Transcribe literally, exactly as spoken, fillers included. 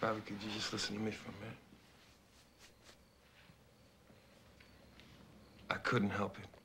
Ivy, could you just listen to me for a minute? I couldn't help it.